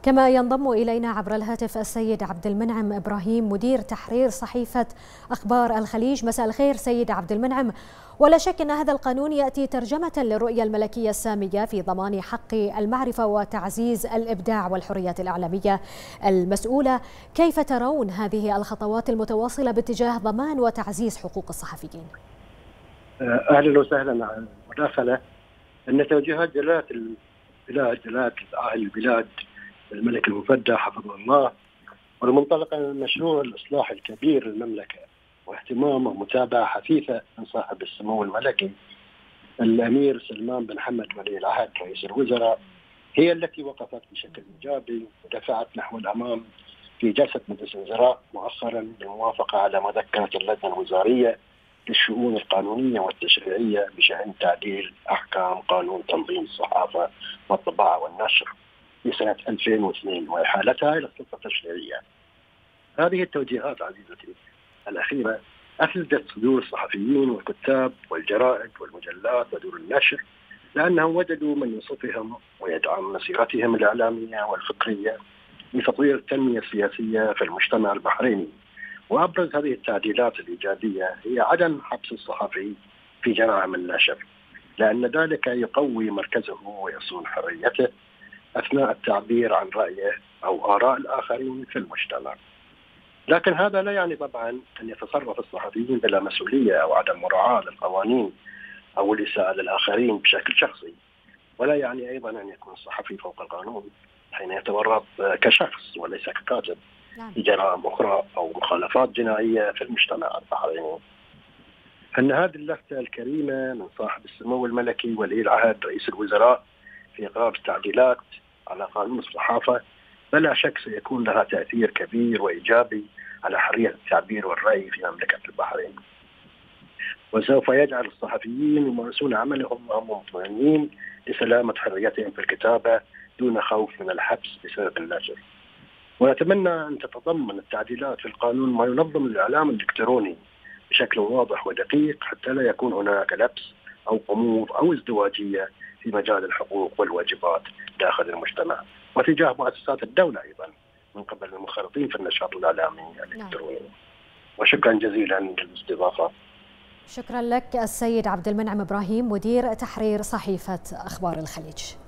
كما ينضم إلينا عبر الهاتف السيد عبد المنعم إبراهيم مدير تحرير صحيفة أخبار الخليج. مساء الخير سيد عبد المنعم. ولا شك أن هذا القانون يأتي ترجمة للرؤية الملكية السامية في ضمان حق المعرفة وتعزيز الإبداع والحريات الإعلامية المسؤولة. كيف ترون هذه الخطوات المتواصلة باتجاه ضمان وتعزيز حقوق الصحفيين؟ أهلا وسهلا على المداخلة. أن توجيهات جلالة البلاد الملك المفدى حفظه الله، والمنطلقة من مشروع الإصلاح الكبير للمملكة واهتمام ومتابعة حثيثة من صاحب السمو الملكي الأمير سلمان بن حمد ولي العهد رئيس الوزراء هي التي وقفت بشكل إيجابي ودفعت نحو الأمام في جلسة مجلس الوزراء مؤخرا بالموافقة على مذكرة اللجنة الوزارية للشؤون القانونية والتشريعية بشأن تعديل أحكام قانون تنظيم الصحافة والطباعة والنشر في سنة 2002 وإحالتها إلى السلطة التشريعية. هذه التوجيهات عزيزتي الأخيرة أفسدت صدور الصحفيين والكتاب والجرائد والمجلات ودور النشر، لأنهم وجدوا من ينصفهم ويدعم مسيرتهم الإعلامية والفكرية لتطوير التنمية السياسية في المجتمع البحريني. وأبرز هذه التعديلات الإيجابية هي عدم حبس الصحفي في جرائم النشر، لأن ذلك يقوي مركزه ويصون حريته أثناء التعبير عن رأيه أو آراء الآخرين في المجتمع. لكن هذا لا يعني طبعا أن يتصرف الصحفيين بلا مسؤولية أو عدم مراعاة للقوانين أو الإساءة للآخرين بشكل شخصي، ولا يعني أيضا أن يكون الصحفي فوق القانون حين يتورط كشخص وليس ككاتب في جرائم أخرى أو مخالفات جنائية في المجتمع البحريني. أن هذه اللفتة الكريمة من صاحب السمو الملكي ولي العهد رئيس الوزراء في إقرار التعديلات على قانون الصحافة بلا شك سيكون لها تأثير كبير وإيجابي على حرية التعبير والرأي في مملكة البحرين، وسوف يجعل الصحفيين يمارسون عملهم وهم مطمئنين لسلامة حريتهم في الكتابة دون خوف من الحبس بسبب النشر. ونتمنى أن تتضمن التعديلات في القانون ما ينظم الإعلام الإلكتروني بشكل واضح ودقيق حتى لا يكون هناك لبس أو غموض أو ازدواجية في مجال الحقوق والواجبات داخل المجتمع وتجاه مؤسسات الدولة أيضا من قبل المنخرطين في النشاط الإعلامي الإلكتروني. وشكرا جزيلا للاستضافة. شكرا لك السيد عبد المنعم إبراهيم مدير تحرير صحيفة أخبار الخليج.